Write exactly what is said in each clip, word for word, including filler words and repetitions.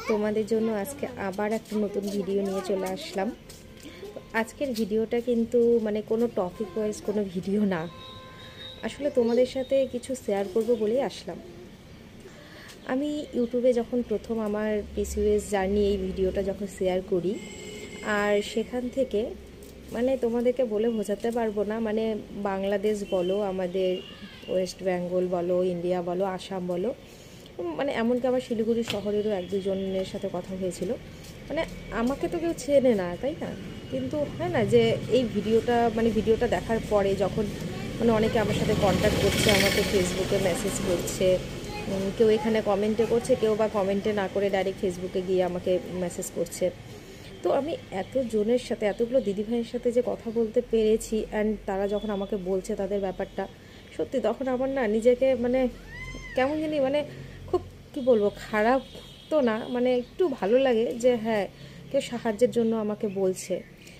তোমাদের জন্য আজকে আবার একটা নতুন ভিডিও নিয়ে চলে আসলাম। আজকের ভিডিওটা কিন্তু মানে কোনো টপিক ওয়াইজ কোনো ভিডিও না, আসলে তোমাদের সাথে কিছু শেয়ার করব বলেই আসলাম। আমি ইউটিউবে যখন প্রথম আমার পিসিওএস জার্নি এই ভিডিওটা যখন শেয়ার করি, আর সেখান থেকে মানে তোমাদেরকে বলে বোঝাতে পারবো না, মানে বাংলাদেশ বলো, আমাদের ওয়েস্ট বেঙ্গল বলো, ইন্ডিয়া বলো, আসাম বলো, মানে এমনকি আমার শিলিগুড়ি শহরেরও এক দুজনের সাথে কথা হয়েছিল। মানে আমাকে তো কেউ চেনে না, তাই না? কিন্তু হয় না যে এই ভিডিওটা মানে ভিডিওটা দেখার পরে যখন মানে অনেকে আমার সাথে কন্ট্যাক্ট করছে, আমাকে ফেসবুকে মেসেজ করছে, কেউ এখানে কমেন্টে করছে, কেউ বা কমেন্টে না করে ডাইরেক্ট ফেসবুকে গিয়ে আমাকে মেসেজ করছে। তো আমি এতজনের সাথে, এতগুলো দিদিভাইয়ের সাথে যে কথা বলতে পেরেছি, অ্যান্ড তারা যখন আমাকে বলছে তাদের ব্যাপারটা, সত্যি তখন আমার না নিজেকে মানে কেমন জানি মানে খুব কি বলবো, খারাপ তো না, মানে একটু ভালো লাগে যে হ্যাঁ কেউ সাহায্যের জন্য আমাকে বলছে।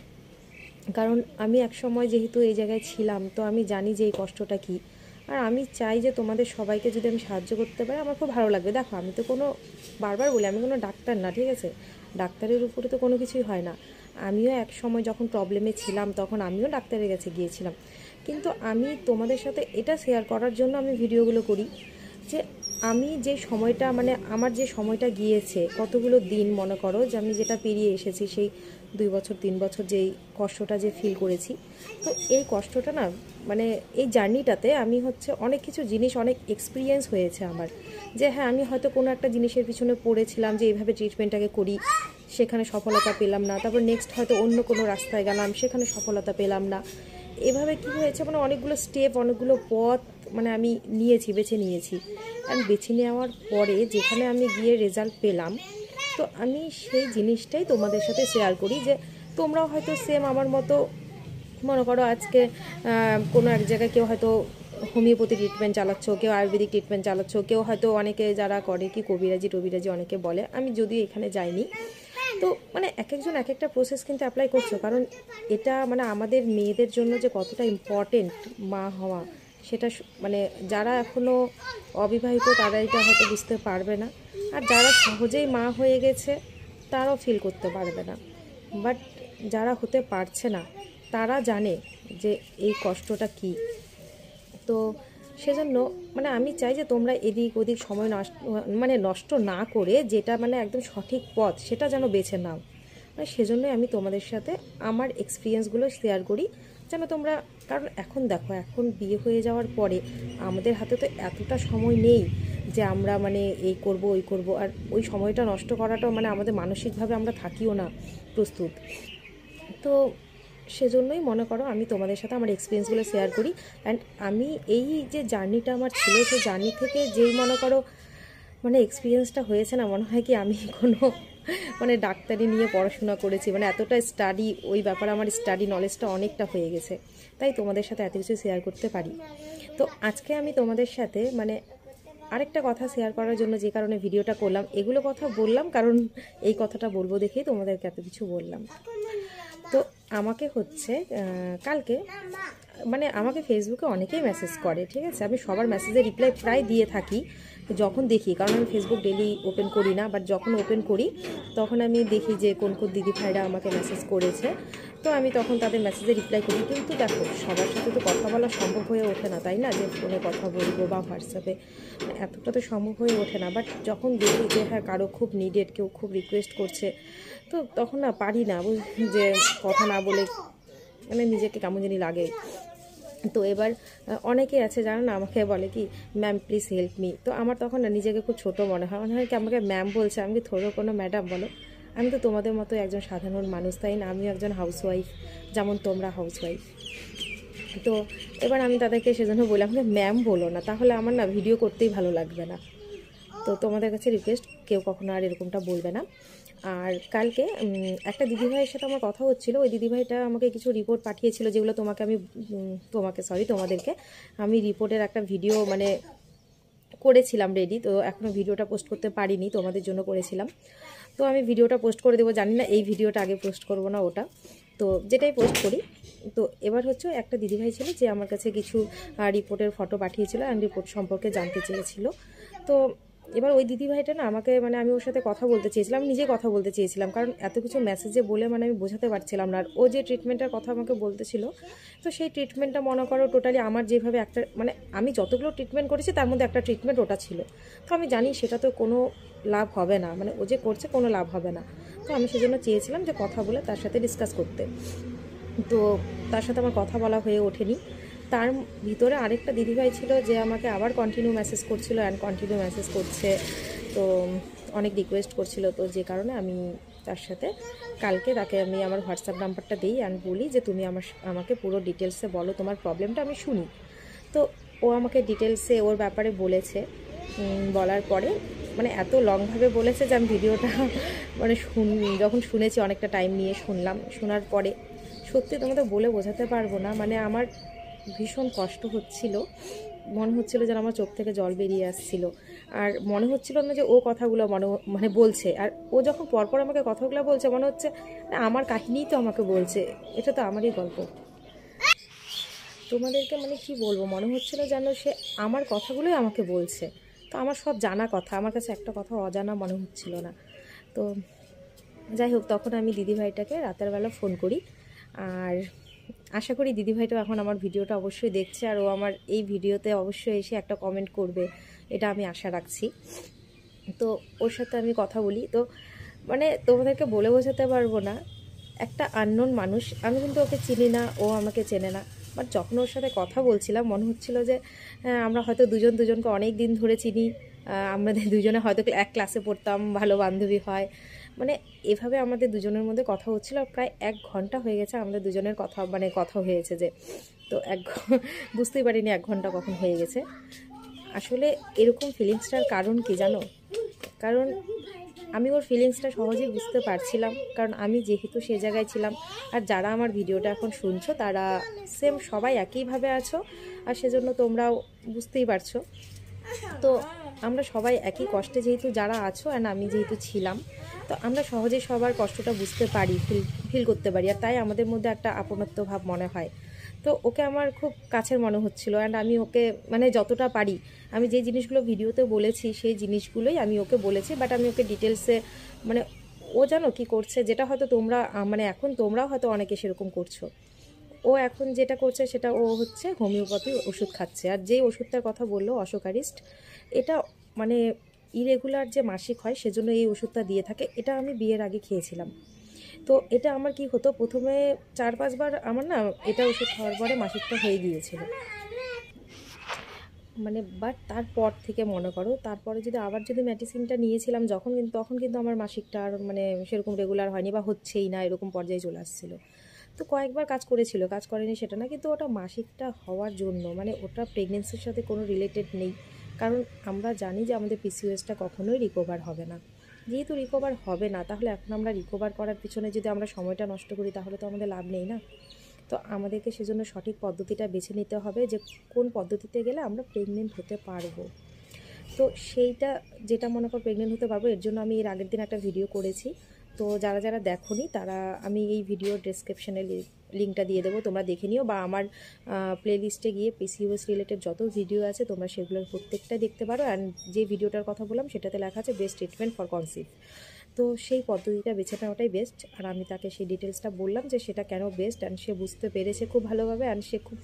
কারণ আমি এক সময় যেহেতু এই জায়গায় ছিলাম, তো আমি জানি যে এই কষ্টটা কী। আর আমি চাই যে তোমাদের সবাইকে যদি আমি সাহায্য করতে পারি আমার খুব ভালো লাগবে। দেখো, আমি তো কোনো, বারবার বলি, আমি কোনো ডাক্তার না, ঠিক আছে? ডাক্তারের উপরে তো কোনো কিছুই হয় না। আমিও এক সময় যখন প্রবলেমে ছিলাম তখন আমিও ডাক্তারের কাছে গিয়েছিলাম, কিন্তু আমি তোমাদের সাথে এটা শেয়ার করার জন্য আমি ভিডিওগুলো করি যে আমি যে সময়টা মানে আমার যে সময়টা গিয়েছে, কতগুলো দিন মনে করো যে আমি যেটা পেরিয়ে এসেছি, সেই দুই বছর তিন বছর যেই কষ্টটা যে ফিল করেছি, তো এই কষ্টটা না মানে এই জার্নিটাতে আমি হচ্ছে অনেক কিছু জিনিস, অনেক এক্সপিরিয়েন্স হয়েছে আমার, যে হ্যাঁ আমি হয়তো কোনো একটা জিনিসের পিছনে পড়েছিলাম যে এইভাবে ট্রিটমেন্টটাকে করি, সেখানে সফলতা পেলাম না, তারপর নেক্সট হয়তো অন্য কোনো রাস্তায় গেলাম, সেখানে সফলতা পেলাম না। এভাবে কী হয়েছে মানে অনেকগুলো স্টেপ, অনেকগুলো পথ মানে আমি নিয়েছি, বেছে নিয়েছি। আর বেছে নেওয়ার পরে যেখানে আমি গিয়ে রেজাল্ট পেলাম, তো আমি সেই জিনিসটাই তোমাদের সাথে শেয়ার করি যে তোমরাও হয়তো সেম আমার মতো মনে করো আজকে কোনো এক জায়গায় কেউ হয়তো হোমিওপ্যাথি ট্রিটমেন্ট চালাচ্ছ, কেউ আয়ুর্বেদিক ট্রিটমেন্ট চালাচ্ছ, কেউ হয়তো অনেকে যারা করে কি কবিরাজি টবিরাজি অনেকে বলে, আমি যদিও এখানে যাইনি। তো মানে এক একজন এক একটা প্রসেস কিন্তু অ্যাপ্লাই করছো, কারণ এটা মানে আমাদের মেয়েদের জন্য যে কতটা ইম্পর্টেন্ট মা হওয়া, সেটা মানে যারা এখনও অবিবাহিত তারা এটা হয়তো বুঝতে পারবে না, আর যারা সহজেই মা হয়ে গেছে তারাও ফিল করতে পারবে না। বাট যারা হতে পারছে না তারা জানে যে এই কষ্টটা কী। তো সেজন্য মানে আমি চাই যে তোমরা এদিক ওদিক সময় নষ্ট মানে নষ্ট না করে যেটা মানে একদম সঠিক পথ সেটা যেন বেছে নাও। মানে সেজন্যই আমি তোমাদের সাথে আমার এক্সপিরিয়েন্সগুলো শেয়ার করি, যেন তোমরা, কারণ এখন দেখো, এখন বিয়ে হয়ে যাওয়ার পরে আমাদের হাতে তো এতটা সময় নেই যে আমরা মানে এই করব ওই করব, আর ওই সময়টা নষ্ট করাটাও মানে আমাদের মানসিকভাবে আমরা থাকিও না প্রস্তুত। তো সেজন্যই মনে করো আমি তোমাদের সাথে আমার এক্সপিরিয়েন্সগুলো শেয়ার করি। অ্যান্ড আমি এই যে জার্নিটা আমার ছিল, সেই জার্নি থেকে যেই মনে করো মানে এক্সপিরিয়েন্সটা হয়েছে না, মনে হয় কি আমি কোনো মানে ডাক্তারি নিয়ে পড়াশোনা করেছি, মানে এতটা স্টাডি, ওই ব্যাপারে আমার স্টাডি নলেজটা অনেকটা হয়ে গেছে, তাই তোমাদের সাথে এত কিছু শেয়ার করতে পারি। তো আজকে আমি তোমাদের সাথে মানে আরেকটা কথা শেয়ার করার জন্য যে কারণে ভিডিওটা করলাম, এগুলো কথা বললাম কারণ এই কথাটা বলবো দেখেই তোমাদেরকে এত কিছু বললাম। তো আমাকে হচ্ছে কালকে মানে আমাকে ফেসবুকে অনেকেই মেসেজ করে, ঠিক আছে? আমি সবার মেসেজে রিপ্লাই প্রায় দিয়ে থাকি যখন দেখি, কারণ আমি ফেসবুক ডেলি ওপেন করি না, বাট যখন ওপেন করি তখন আমি দেখি যে কোন কোন দিদি ভাইরা আমাকে মেসেজ করেছে, তো আমি তখন তাদের মেসেজে রিপ্লাই করি। কিন্তু দেখো, সবার সাথে তো কথা বলা সম্ভব হয়ে ওঠে না, তাই না? যে ফোনে কথা বলবো বা হোয়াটসঅ্যাপে, এতটা তো সম্ভব হয়ে ওঠে না। বাট যখন দেখি যে হ্যাঁ কারো খুব নিডেড, কেউ খুব রিকোয়েস্ট করছে, তো তখন না পারি না যে কথা না বলে, মানে নিজেকে কেমন জানি লাগে। তো এবার অনেকে আছে জানো না, আমাকে বলে কি ম্যাম প্লিজ হেল্প মি, তো আমার তখন না নিজেকে খুব ছোটো মনে হয়, মনে হয় কি আমাকে ম্যাম বলছে, আমি কি থোড়ো কোনো ম্যাডাম বলো, আমি তো তোমাদের মতো একজন সাধারণ মানুষ, তাই না? আমিও একজন হাউসওয়াইফ, যেমন তোমরা হাউসওয়াইফ। তো এবার আমি তাদেরকে সেজন্য বললাম যে ম্যাম বলো না, তাহলে আমার না ভিডিও করতেই ভালো লাগবে না। তো তোমাদের কাছে রিকোয়েস্ট, কেউ কখনো আর এরকমটা বলবে না। আর কালকে একটা দিদিভাইয়ের সাথে আমার কথা হচ্ছিলো, ওই দিদিভাইটা আমাকে কিছু রিপোর্ট পাঠিয়েছিল, যেগুলো তোমাকে আমি তোমাকে সরি তোমাদেরকে আমি রিপোর্টের একটা ভিডিও মানে করেছিলাম রেডি, তো এখনও ভিডিওটা পোস্ট করতে পারিনি, তোমাদের জন্য করেছিলাম। তো আমি ভিডিওটা পোস্ট করে দেবো, জানি না এই ভিডিওটা আগে পোস্ট করব না ওটা, তো যেটাই পোস্ট করি। তো এবার হচ্ছে একটা দিদিভাই ছিল যে আমার কাছে কিছু রিপোর্টের ফটো পাঠিয়েছিল, অ্যান্ড রিপোর্ট সম্পর্কে জানতে চেয়েছিল। তো এবার ওই দিদিভাইটা না আমাকে মানে আমি ওর সাথে কথা বলতে চেয়েছিলাম, নিজে কথা বলতে চেয়েছিলাম, কারণ এত কিছু মেসেজে বলে মানে আমি বোঝাতে পারছিলাম না। আর ও যে ট্রিটমেন্টের কথা আমাকে বলতেছিল, তো সেই ট্রিটমেন্টটা মনে করো টোটালি আমার যেভাবে একটা মানে আমি যতগুলো ট্রিটমেন্ট করেছি তার মধ্যে একটা ট্রিটমেন্ট ওটা ছিল। তো আমি জানি সেটা তো কোনো লাভ হবে না, মানে ও যে করছে কোনো লাভ হবে না। তো আমি সেজন্য চেয়েছিলাম যে কথা বলে তার সাথে ডিসকাস করতে। তো তার সাথে আমার কথা বলা হয়ে ওঠেনি। তার ভিতরে আরেকটা দিদিভাই ছিল যে আমাকে আবার কন্টিনিউ মেসেজ করছিল অ্যান্ড কন্টিনিউ মেসেজ করছে, তো অনেক রিকোয়েস্ট করছিল। তো যে কারণে আমি তার সাথে কালকে তাকে আমি আমার হোয়াটসঅ্যাপ নাম্বারটা দিই অ্যান্ড বলি যে তুমি আমার আমাকে পুরো ডিটেলসে বলো তোমার প্রবলেমটা, আমি শুনি। তো ও আমাকে ডিটেলসে ওর ব্যাপারে বলেছে। বলার পরে মানে এত লংভাবে বলেছে যে আমি ভিডিওটা মানে শুন যখন শুনেছি অনেকটা টাইম নিয়ে শুনলাম। শোনার পরে সত্যি তোমাদের বলে বোঝাতে পারবো না, মানে আমার ভীষণ কষ্ট হচ্ছিল। মনে হচ্ছিল যেন আমার চোখ থেকে জল বেরিয়ে আসছিল। আর মনে হচ্ছিল না যে ও কথাগুলো মনে মানে বলছে, আর ও যখন পরপর আমাকে কথাগুলো বলছে মনে হচ্ছে আমার কাহিনীই তো আমাকে বলছে, এটা তো আমারই গল্প। তোমাদেরকে মানে কি বলবো, মনে হচ্ছিল যেন সে আমার কথাগুলোই আমাকে বলছে। তো আমার সব জানা কথা, আমার কাছে একটা কথা অজানা মনে হচ্ছিল না। তো যাই হোক, তখন আমি দিদিভাইটাকে রাতের বেলা ফোন করি। আর আশা করি দিদিভাইটাও এখন আমার ভিডিওটা অবশ্যই দেখছে, আর ও আমার এই ভিডিওতে অবশ্যই এসে একটা কমেন্ট করবে, এটা আমি আশা রাখছি। তো ওর সাথে আমি কথা বলি। তো মানে তোমাদেরকে বলে বোঝাতে পারবো না, একটা আননোন মানুষ, আমি কিন্তু ওকে চিনি না, ও আমাকে চেনে না। বাট যখন ওর সাথে কথা বলছিলাম মনে হচ্ছিল যে আমরা হয়তো দুজন দুজনকে অনেক দিন ধরে চিনি, আমাদের দুজনে হয়তো এক ক্লাসে পড়তাম, ভালো বান্ধবী হয়, মানে এভাবে আমাদের দুজনের মধ্যে কথা হচ্ছিল। প্রায় এক ঘন্টা হয়ে গেছে আমাদের দুজনের কথা মানে কথা হয়েছে যে, তো এক বুঝতেই পারিনি এক ঘন্টা কখন হয়ে গেছে। আসলে এরকম ফিলিংসটার কারণ কি জানো? কারণ আমি ওর ফিলিংসটা সহজেই বুঝতে পারছিলাম, কারণ আমি যেহেতু সে জায়গায় ছিলাম। আর যারা আমার ভিডিওটা এখন শুনছো তারা সেম সবাই একইভাবে আছো, আর সেজন্য তোমরাও বুঝতেই পারছো। তো আমরা সবাই একই কষ্টে যেহেতু যারা আছো, অ্যান্ড আমি যেহেতু ছিলাম, তো আমরা সহজেই সবার কষ্টটা বুঝতে পারি, ফিল ফিল করতে পারি, আর তাই আমাদের মধ্যে একটা আপনত্ব ভাব মনে হয়। তো ওকে আমার খুব কাছের মনে হচ্ছিল, অ্যান্ড আমি ওকে মানে যতটা পারি আমি যে জিনিসগুলো ভিডিওতে বলেছি সেই জিনিসগুলোই আমি ওকে বলেছি। বাট আমি ওকে ডিটেলসে মানে ও জানো কী করছে, যেটা হয়তো তোমরা মানে এখন তোমরাও হয়তো অনেকে সেরকম করছো। ও এখন যেটা করছে সেটা ও হচ্ছে হোমিওপ্যাথি ওষুধ খাচ্ছে। আর যেই ওষুধটার কথা বললো অশোকারিস্ট, এটা মানে ইরেগুলার যে মাসিক হয় সেজন্য এই ওষুধটা দিয়ে থাকে। এটা আমি বিয়ের আগে খেয়েছিলাম। তো এটা আমার কি হতো, প্রথমে চার পাঁচবার আমার না এটা ওষুধ খাওয়ার পরে মাসিকটা হয়ে গিয়েছিল, মানে বাট তারপর থেকে মনে করো তারপরে যদি আবার যদি মেডিসিনটা নিয়েছিলাম যখন, কিন্তু তখন কিন্তু আমার মাসিকটা আর মানে সেরকম রেগুলার হয়নি বা হচ্ছেই না, এরকম পর্যায়ে চলে আসছিলো। তো কয়েকবার কাজ করেছিল, কাজ করেনি সেটা না, কিন্তু ওটা মাসিকটা হওয়ার জন্য, মানে ওটা প্রেগনেন্সির সাথে কোনো রিলেটেড নেই। কারণ আমরা জানি যে আমাদের পিসিওএসটা কখনোই রিকভার হবে না। যেহেতু রিকভার হবে না, তাহলে এখন আমরা রিকভার করার পিছনে যদি আমরা সময়টা নষ্ট করি তাহলে তো আমাদের লাভ নেই না। তো আমাদেরকে সেজন্য সঠিক পদ্ধতিটা বেছে নিতে হবে যে কোন পদ্ধতিতে গেলে আমরা প্রেগনেন্ট হতে পারবো। তো সেইটা যেটা মনে কর প্রেগনেন্ট হতে পারবো, এর জন্য আমি এর আগের দিন একটা ভিডিও করেছি। তো যারা যারা দেখোনি তারা আমি এই ভিডিওর ডেসক্রিপশানে লিঙ্কটা দিয়ে দেবো, তোমরা দেখে নিও, বা আমার প্লেলিস্টে গিয়ে পিসিওএস রিলেটেড যত ভিডিও আছে তোমরা সেগুলোর প্রত্যেকটা দেখতে পারো। অ্যান্ড যে ভিডিওটার কথা বললাম সেটাতে লেখা আছে বেস্ট ট্রিটমেন্ট ফর কনসিভ। তো সেই পদ্ধতিটা বেছে নেওয়াটাই বেস্ট। আর আমি তাকে সেই ডিটেলসটা বললাম যে সেটা কেন বেস্ট, অ্যান্ড সে বুঝতে পেরেছে খুব ভালোভাবে, অ্যান্ড সে খুব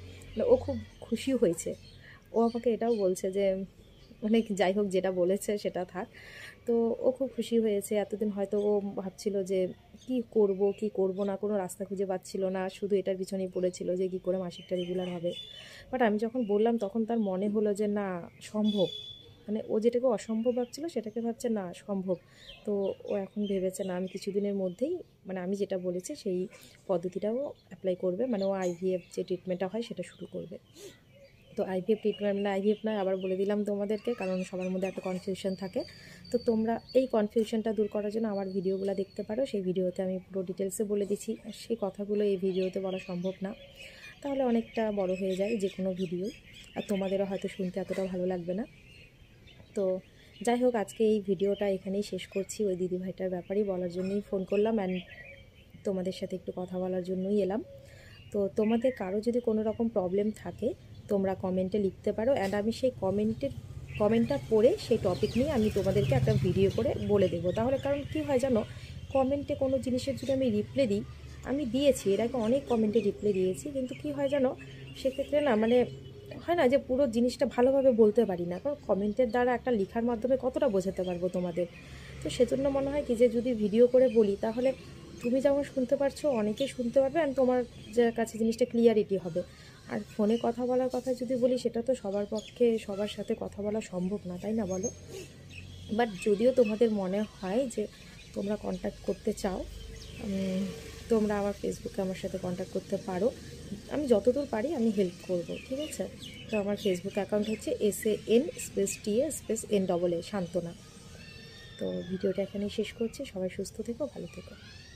ও খুব খুশিও হয়েছে। ও আমাকে এটাও বলছে যে মানে যাই হোক যেটা বলেছে সেটা থাক। তো ও খুব খুশি হয়েছে। এতদিন হয়তো ও ভাবছিল যে কি করব কি করব না, কোনো রাস্তা খুঁজে পাচ্ছিল না, শুধু এটার পিছনেই পড়েছিল যে কি করে মাসিকটা রেগুলার হবে। বাট আমি যখন বললাম তখন তার মনে হলো যে না, সম্ভব, মানে ও যেটাকে অসম্ভব ভাবছিল সেটাকে ভাবছে না সম্ভব। তো ও এখন ভেবেছে না আমি কিছুদিনের মধ্যেই মানে আমি যেটা বলেছি সেই পদ্ধতিটাও অ্যাপ্লাই করবে, মানে ও আইভিএফ যে ট্রিটমেন্টটা হয় সেটা শুরু করবে। তো আইভিএফ ট্রিটমেন্ট মানে আইভিএফ নয়, আবার বলে দিলাম তোমাদেরকে, কারণ সবার মধ্যে একটা কনফিউশন থাকে। তো তোমরা এই কনফিউশনটা দূর করার জন্য আমার ভিডিওগুলো দেখতে পারো, সেই ভিডিওতে আমি পুরো ডিটেলসে বলে দিচ্ছি। আর সেই কথাগুলো এই ভিডিওতে বলা সম্ভব না, তাহলে অনেকটা বড় হয়ে যায় যে কোনো ভিডিও, আর তোমাদেরও হয়তো শুনতে এতটা ভালো লাগবে না। তো যাই হোক, আজকে এই ভিডিওটা এখানেই শেষ করছি। ওই দিদিভাইটার ব্যাপারেই বলার জন্যই ফোন করলাম, অ্যান্ড তোমাদের সাথে একটু কথা বলার জন্যই এলাম। তো তোমাদের কারো যদি কোনো রকম প্রবলেম থাকে তোমরা কমেন্টে লিখতে পারো, অ্যান্ড আমি সেই কমেন্টের কমেন্টটা পড়ে সেই টপিক নিয়ে আমি তোমাদেরকে একটা ভিডিও করে বলে দেবো। তাহলে কারণ কী হয় জানো, কমেন্টে কোনো জিনিসের যদি আমি রিপ্লাই দিই, আমি দিয়েছি এর আগে অনেক কমেন্টে রিপ্লাই দিয়েছি, কিন্তু কী হয় জানো, সেক্ষেত্রে না মানে হয় না যে পুরো জিনিসটা ভালোভাবে বলতে পারি না, কারণ কমেন্টের দ্বারা একটা লেখার মাধ্যমে কতটা বোঝাতে পারবো তোমাদের। তো সেজন্য মনে হয় কি যে যদি ভিডিও করে বলি, তাহলে তুমি যেমন শুনতে পারছো অনেকেই শুনতে পারবে, আর তোমার যে কাছে জিনিসটা ক্লিয়ারিটি হবে। আর ফোনে কথা বলার কথা যদি বলি, সেটা তো সবার পক্ষে সবার সাথে কথা বলা সম্ভব না, তাই না বলো? বাট যদিও তোমাদের মনে হয় যে তোমরা কন্ট্যাক্ট করতে চাও, তোমরা আমার ফেসবুকে আমার সাথে কন্ট্যাক্ট করতে পারো, আমি যতদূর পারি আমি হেল্প করব, ঠিক আছে? তো আমার ফেসবুক অ্যাকাউন্ট হচ্ছে S A N space T A space N double A Santwana. তো ভিডিওটা এখানেই শেষ করছি। সবাই সুস্থ থেকো, ভালো থেকো।